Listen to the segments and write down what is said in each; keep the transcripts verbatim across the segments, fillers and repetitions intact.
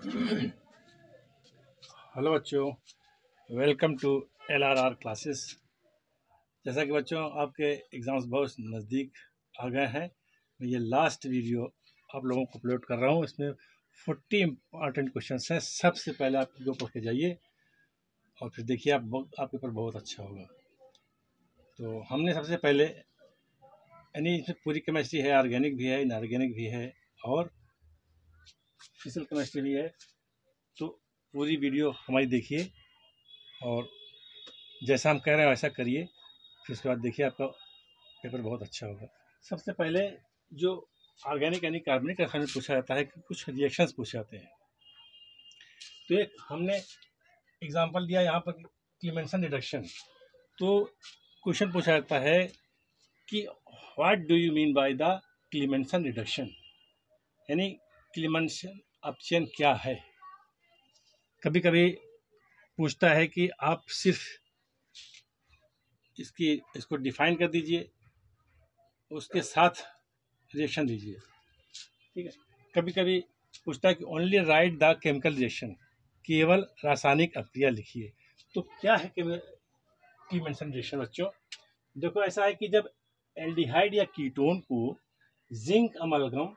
Hello बच्चों, welcome to L R R classes. जैसा कि बच्चों आपके एग्ज़ाम्स बहुत नज़दीक आ गए हैं, मैं ये लास्ट वीडियो आप लोगों को अपलोड कर रहा हूँ। इसमें फोर्टी इम्पॉर्टेंट क्वेश्चंस हैं। सबसे पहले आप वीडियो पढ़ के जाइए और फिर देखिए आप बहुत आपके ऊपर बहुत अच्छा होगा। तो हमने सबसे पहले यानी इसमें पूरी केमिस्ट्री है, ऑर्गेनिक भी है, इनऑर्गेनिक भी है और फिजिकल केमिस्ट्री भी है। तो पूरी वीडियो हमारी देखिए और जैसा हम कह रहे हैं वैसा करिए, फिर उसके बाद देखिए आपका पेपर बहुत अच्छा होगा। सबसे पहले जो ऑर्गेनिक यानी कार्बनिक रसायन में पूछा जाता है कि कुछ रिएक्शंस पूछे जाते हैं। तो एक हमने एग्जांपल दिया यहाँ पर क्लीमेंसन रिडक्शन। तो क्वेश्चन पूछा जाता है कि what do you mean by the Clemmensen reduction, यानी क्लीमेंसन अपचयन क्या है। कभी कभी पूछता है कि आप सिर्फ इसकी इसको डिफाइन कर दीजिए, उसके साथ रिएक्शन दीजिए। ठीक है, कभी कभी पूछता है कि only write the chemical reaction, केवल रासायनिक अभिक्रिया लिखिए। तो क्या है क्लीमेंसन रिएक्शन बच्चों? देखो, ऐसा है कि जब एल्डिहाइड या कीटोन को जिंक अमलगम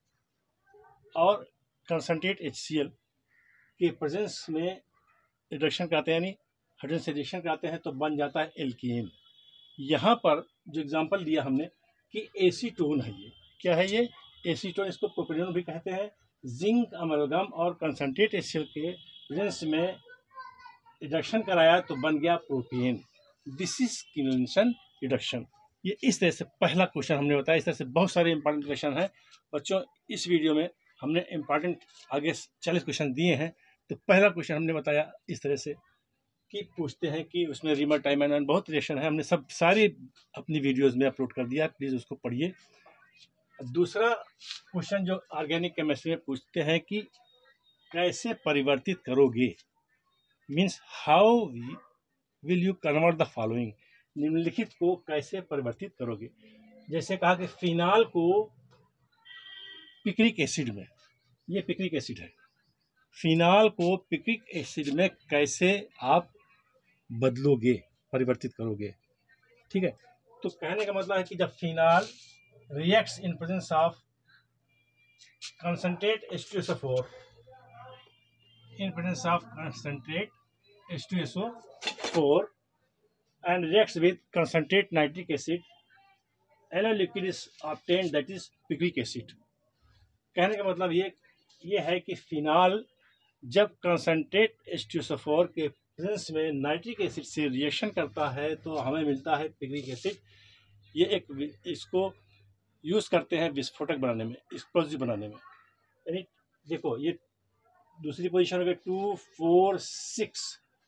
और कंसंट्रेट एचसीएल के प्रेजेंस में रिडक्शन कराते हैं, यानी हाइड्रोजन से रिएक्शन कराते हैं, तो बन जाता है एल्केन। यहाँ पर जो एग्जांपल दिया हमने कि एसीटोन है, ये क्या है? ये एसीटोन, इसको प्रोपेनोन भी कहते हैं। जिंक अमलगम और कंसंट्रेट एचसीएल के प्रेजेंस में रिडक्शन कराया तो बन गया propane. This is Clemmensen reduction. ये इस तरह से पहला क्वेश्चन हमने बताया। इस तरह से बहुत सारे इंपॉर्टेंट क्वेश्चन हैं बच्चों। इस वीडियो में हमने इंपॉर्टेंट आगे चालीस क्वेश्चन दिए हैं। तो पहला क्वेश्चन हमने बताया इस तरह से कि पूछते हैं कि उसमें रीमर टाइम एंड बहुत रिएक्शन है, हमने सब सारी अपनी वीडियोस में अपलोड कर दिया, प्लीज़ उसको पढ़िए। दूसरा क्वेश्चन जो ऑर्गेनिक केमिस्ट्री में पूछते हैं कि कैसे परिवर्तित करोगे, means how will you convert the following, निम्नलिखित को कैसे परिवर्तित करोगे। जैसे कहा कि फिनाल को पिक्रिक एसिड में, ये पिक्रिक एसिड है, फिनाल को पिक्रिक एसिड में कैसे आप बदलोगे, परिवर्तित करोगे। ठीक है, तो कहने का मतलब है कि जब phenol reacts in presence of concentrate H two S O four, in presence of concentrate H two S O four and reacts with concentrate nitric acid, yellow liquid is obtained, that is picric acid। कहने का मतलब ये ये है कि phenol जब concentrate H two S O four के presence में नाइट्रिक एसिड से रिएक्शन करता है तो हमें मिलता है पिक्रिक एसिड। ये एक इसको यूज़ करते हैं विस्फोटक बनाने में, एक्सप्लोजिव बनाने में। यानी देखो, ये दूसरी पोजीशन हो गई two four six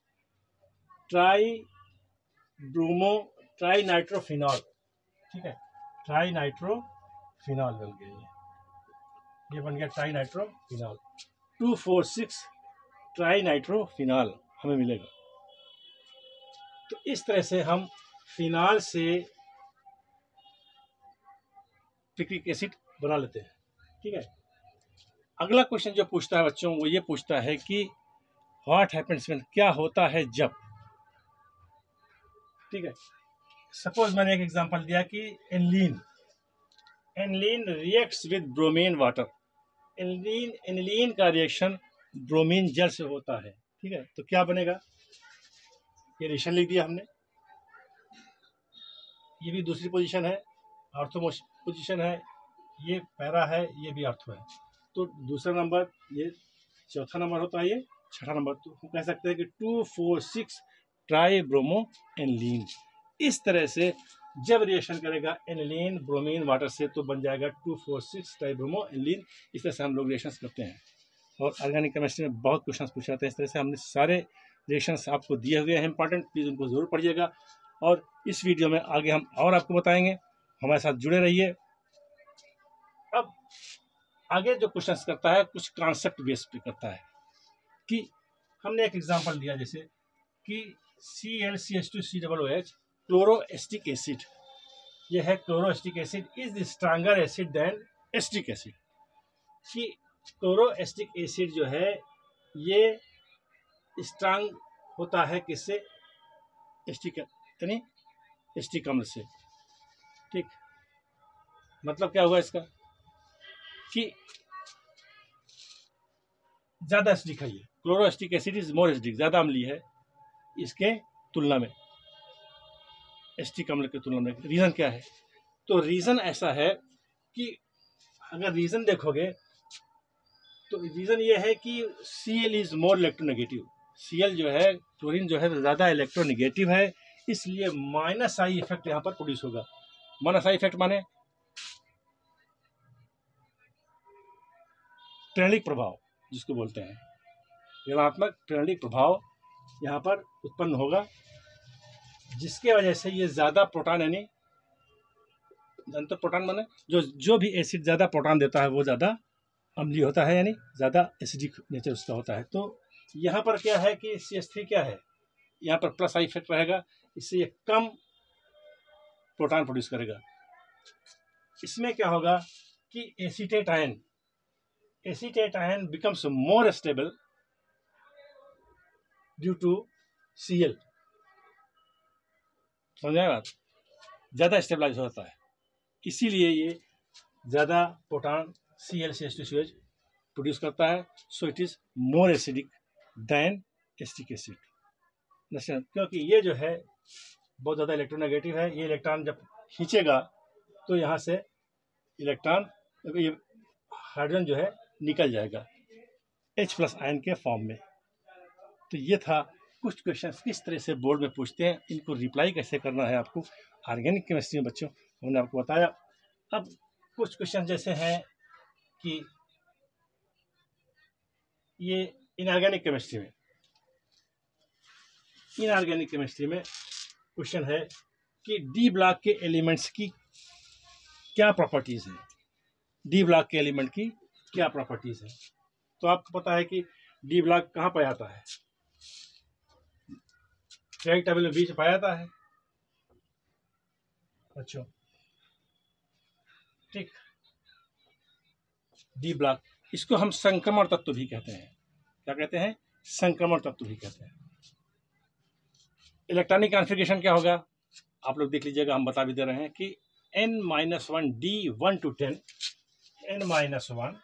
try bromo trinitrophenol. ठीक है, ट्राई नाइट्रोफिनॉल बन गया, ये ये बन गया trinitrophenol. Two four six trinitrophenol हमें मिलेगा। तो इस तरह से हम फिनाल से पिक्रिक एसिड बना लेते हैं। ठीक है, अगला क्वेश्चन जो पूछता है बच्चों वो ये पूछता है कि व्हाट हैपेंस व्हेन, क्या होता है जब। ठीक है, सपोज मैंने एक एग्जांपल दिया कि aniline aniline reacts with bromine water. Aniline aniline का रिएक्शन ब्रोमीन जल से होता है। ठीक है, तो क्या बनेगा? ये रिएक्शन लिख दिया हमने। ये भी दूसरी पोजीशन है, ऑर्थो पोजीशन है, ये पैरा है, ये भी ऑर्थो है। तो दूसरा नंबर, ये चौथा नंबर होता है, ये छठा नंबर। तो हम कह सकते हैं कि two four six try bromo aniline. इस तरह से जब रिएक्शन करेगा एनिलीन ब्रोमीन वाटर से तो बन जाएगा two four six try bromo aniline. इस तरह से हम लोग रिएक्शंस करते हैं और ऑर्गेनिक केमिस्ट्री में बहुत क्वेश्चन पूछे जाते हैं। इस तरह से हमने सारे रिएक्शंस आपको दिए हुए हैं इंपॉर्टेंट, प्लीज़ उनको ज़रूर पढ़िएगा। और इस वीडियो में आगे हम और आपको बताएंगे, हमारे साथ जुड़े रहिए। अब आगे जो क्वेश्चन करता है कुछ कॉन्सेप्ट बेस पे करता है कि हमने एक एग्जांपल दिया जैसे कि C L C H two C double O H chloroacetic acid, ये है chloroacetic acid is stronger acid than acetic acid. कि क्लोरोएस्टिक एसिड जो है ये स्ट्रांग होता है किससे, एस्टिक यानी एस्टिक अम्ल से। ठीक, मतलब क्या हुआ इसका कि ज़्यादा एसिडिक है ये, chloroacetic acid is more acidic, ज़्यादा अम्लीय है इसके तुलना में, एस्टिक अम्ल की तुलना में। रीज़न क्या है, तो रीज़न ऐसा है कि अगर रीज़न देखोगे तो रीज़न ये है कि C L is more electronegative, C L जो है क्लोरीन जो है ज़्यादा इलेक्ट्रोनेगेटिव है, इसलिए माइनस आई इफेक्ट यहाँ पर प्रोड्यूस होगा। माइनस आई इफेक्ट माने प्रेरणिक प्रभाव जिसको बोलते हैं, ऋणात्मक प्रेरणिक प्रभाव यहाँ पर उत्पन्न होगा, जिसके वजह से ये ज़्यादा प्रोटॉन यानी जनता प्रोटॉन माने जो जो भी एसिड ज़्यादा प्रोटॉन देता है वो ज़्यादा अम्लीय होता है, यानी ज़्यादा एसिडिक नेचर उसका होता है। तो यहाँ पर क्या है कि सी एच थ्री क्या है, यहाँ पर प्लस आई इफेक्ट रहेगा, इससे ये कम प्रोटॉन प्रोड्यूस करेगा। इसमें क्या होगा कि acetate ion acetate ion becomes more stable due to C L, समझाए बात, ज़्यादा स्टेबलाइज होता है, इसीलिए ये ज़्यादा proton C L C H two C H produce करता है। So it is more acidic than acetic acid, क्योंकि ये जो है बहुत ज़्यादा इलेक्ट्रोनेगेटिव है, ये इलेक्ट्रॉन जब खींचेगा तो यहाँ से इलेक्ट्रॉन ये हाइड्रोजन जो है निकल जाएगा H प्लस आयन के फॉर्म में। तो ये था कुछ क्वेश्चंस किस तरह से बोर्ड में पूछते हैं, इनको रिप्लाई कैसे करना है आपको ऑर्गेनिक केमिस्ट्री में बच्चों हमने आपको बताया। अब कुछ क्वेश्चन जैसे हैं कि ये इनऑर्गेनिक केमिस्ट्री में इनऑर्गेनिक केमिस्ट्री में क्वेश्चन है कि डी ब्लॉक के एलिमेंट्स की क्या प्रॉपर्टीज़ हैं, डी ब्लॉक के एलिमेंट की क्या प्रॉपर्टीज़ हैं। तो आपको पता है कि डी ब्लॉक कहाँ पाया जाता है, पीरियोडिक टेबल में बीच में पाया जाता है बच्चों। ठीक, डी ब्लॉक, इसको हम संक्रमण तत्व भी कहते हैं। क्या कहते हैं, संक्रमण तत्व भी कहते हैं। इलेक्ट्रॉनिक कॉन्फ़िगरेशन क्या होगा आप लोग देख लीजिएगा, हम बता भी दे रहे हैं कि N minus one D one two ten N minus one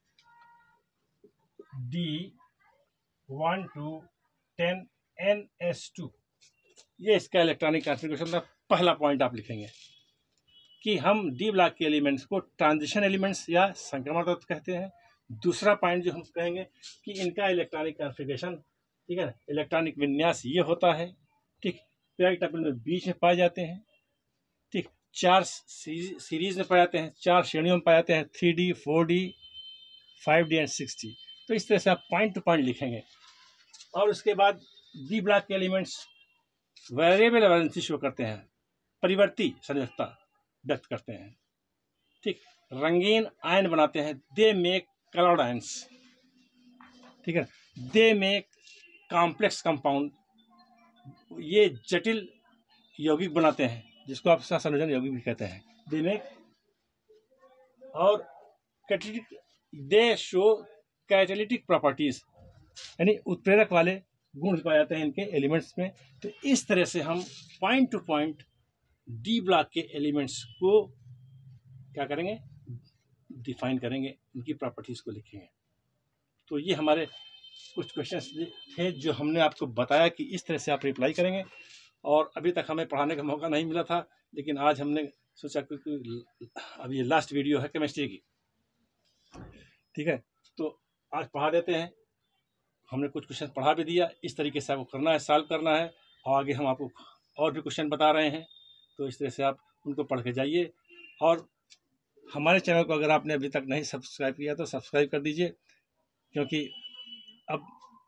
D one two ten N S two, ये इसका इलेक्ट्रॉनिक कॉन्फ़िगरेशन का पहला पॉइंट आप लिखेंगे कि हम डी ब्लॉक के एलिमेंट्स को ट्रांजिशन एलिमेंट्स या संक्रमण तत्व कहते हैं। दूसरा पॉइंट जो हम कहेंगे कि इनका इलेक्ट्रॉनिक कॉन्फ़िगरेशन, ठीक है ना, इलेक्ट्रॉनिक विन्यास ये होता है। ठीक, पीरियोडिक टेबल में बीच में पाए जाते हैं। ठीक, चार सीरीज में पाए जाते हैं, चार श्रेणियों में पाए जाते हैं, three D four D five D and six D. तो इस तरह से आप पॉइंट टू पॉइंट लिखेंगे। और उसके बाद डी ब्लॉक के एलिमेंट्स वेरिएबल वैलेंसी शो करते हैं, परिवर्ती संयोजकता व्यक्त करते हैं। ठीक, रंगीन आयन बनाते हैं, दे मेक कलर्ड आयंस। ठीक है, दे मेक कॉम्प्लेक्स कंपाउंड, ये जटिल यौगिक बनाते हैं जिसको आप संयोजन यौगिक भी कहते हैं, दे मेक। और catalytic, they show catalytic properties, यानी उत्प्रेरक वाले गुण पाए जाते हैं इनके एलिमेंट्स में। तो इस तरह से हम point to point D block के एलिमेंट्स को क्या करेंगे, डिफाइन करेंगे, इनकी प्रॉपर्टीज को लिखेंगे। तो ये हमारे कुछ क्वेश्चंस थे जो हमने आपको बताया कि इस तरह से आप रिप्लाई करेंगे। और अभी तक हमें पढ़ाने का मौका नहीं मिला था, लेकिन आज हमने सोचा क्योंकि अभी लास्ट वीडियो है केमिस्ट्री की, ठीक है, तो आज पढ़ा देते हैं। हमने कुछ क्वेश्चन पढ़ा भी दिया, इस तरीके से आपको करना है, सॉल्व करना है, और आगे हम आपको और भी क्वेश्चन बता रहे हैं। तो इस तरह से आप उनको पढ़ के जाइए। और हमारे चैनल को अगर आपने अभी तक नहीं सब्सक्राइब किया तो सब्सक्राइब कर दीजिए, क्योंकि अब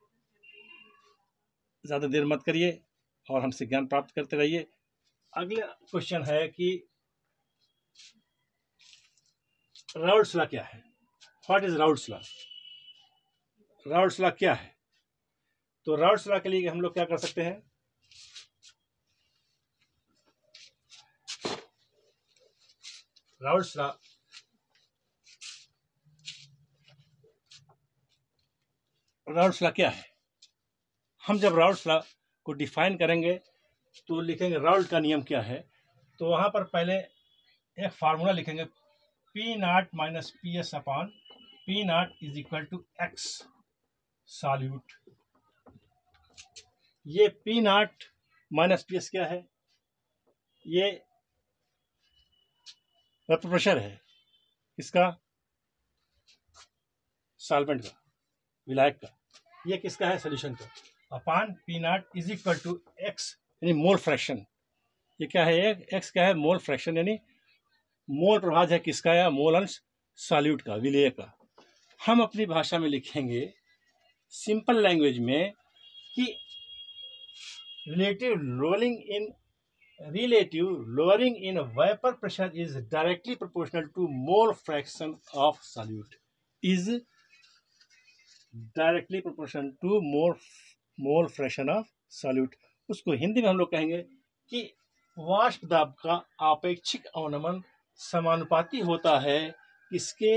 ज़्यादा देर मत करिए और हमसे ज्ञान प्राप्त करते रहिए। अगला क्वेश्चन है कि राउल्ट्स लॉ क्या है, what is Raoult's law, Raoult's law क्या है। तो राउल्ट्स लॉ के लिए हम लोग क्या कर सकते हैं, राउल्ट्स लॉ राउल्ट्स लॉ क्या है? हम जब राउल्ट्स लॉ को डिफाइन करेंगे तो लिखेंगे राउल्ट का नियम क्या है। तो वहाँ पर पहले एक फार्मूला लिखेंगे, P naught minus P S upon P naught is equal to X solute. ये P naught minus P S क्या है? ये वेपर प्रेशर है, किसका? सॉल्वेंट का, विलायक का। ये किसका है? सोल्यूशन का। Upon P naught is equal to X यानी मोल फ्रैक्शन। ये क्या है? एक एक्स क्या है? मोल फ्रैक्शन यानी मोल प्रभाव है किसका? या मोल अंश सॉल्यूट का, विलेय का। हम अपनी भाषा में लिखेंगे सिंपल लैंग्वेज में कि relative lowering in relative lowering in vapor pressure is directly proportional to mole fraction of solute is directly proportional to mole mole fraction of solute। उसको हिंदी में हम लोग कहेंगे कि वाष्प दाब का आपेक्षिक अवनमन समानुपाती होता है इसके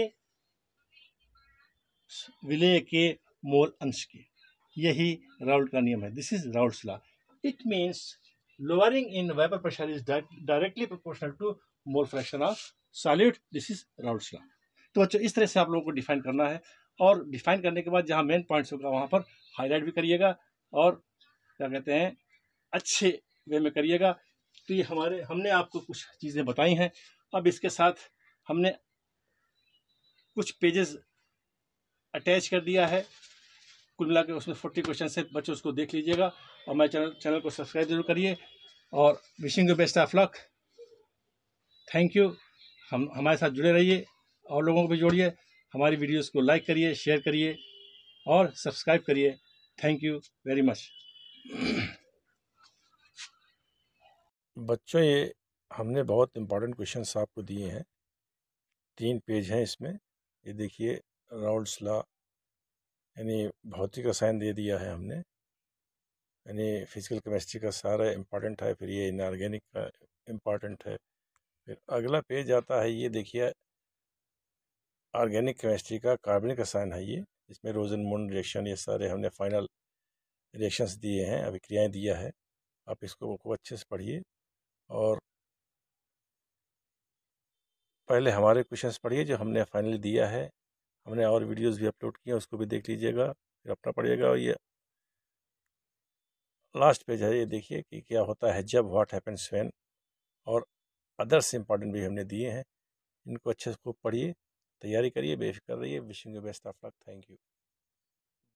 विलेय के मोल अंश के। यही राउल्ट का नियम है। This is Raoult's law. It means lowering in vapor pressure is directly proportional to mole fraction of solute. This is Raoult's law। तो बच्चों इस तरह से आप लोगों को डिफाइन करना है, और डिफाइन करने के बाद जहाँ मेन पॉइंट्स होगा वहाँ पर हाईलाइट भी करिएगा और क्या कहते हैं अच्छे वे में करिएगा। तो ये हमारे हमने आपको कुछ चीज़ें बताई हैं। अब इसके साथ हमने कुछ पेजेस अटैच कर दिया है, कुल मिला के उसमें फोर्टी क्वेश्चन है। बच्चों उसको देख लीजिएगा और मेरे चैनल चैनल को सब्सक्राइब जरूर करिए और wishing you best of luck. Thank you. हम हमारे साथ जुड़े रहिए और लोगों को भी जोड़िए। हमारी वीडियोस को लाइक करिए, शेयर करिए और सब्सक्राइब करिए। Thank you very much. बच्चों ये हमने बहुत इम्पोर्टेंट क्वेश्चंस आपको दिए हैं, तीन पेज हैं इसमें। ये देखिए राउल्ट्स लॉ यानी भौतिक रसायन दे दिया है हमने, यानी फिजिकल केमिस्ट्री का सारा इम्पोर्टेंट है। फिर ये इनऑर्गेनिक का इम्पोर्टेंट है। फिर अगला पेज आता है, ये देखिए ऑर्गेनिक केमिस्ट्री का कार्बनिक रसायन है ये, इसमें रोजनमुंड रिएक्शन ये सारे हमने फाइनल रिएक्शंस दिए हैं, अभिक्रियाएं दिया है। आप इसको खूब अच्छे से पढ़िए और पहले हमारे क्वेश्चंस पढ़िए जो हमने फाइनली दिया है। हमने और वीडियोस भी अपलोड किए, उसको भी देख लीजिएगा, फिर अपना पढ़िएगा। और ये लास्ट पेज है, ये देखिए कि क्या होता है जब, व्हाट हैपेंस व्हेन, और अदर्स इंपॉर्टेंट भी हमने दिए हैं। इनको अच्छे से खूब पढ़िए, तैयारी करिए, बेफिक्र रहिए। Wishing you best of luck. Thank you.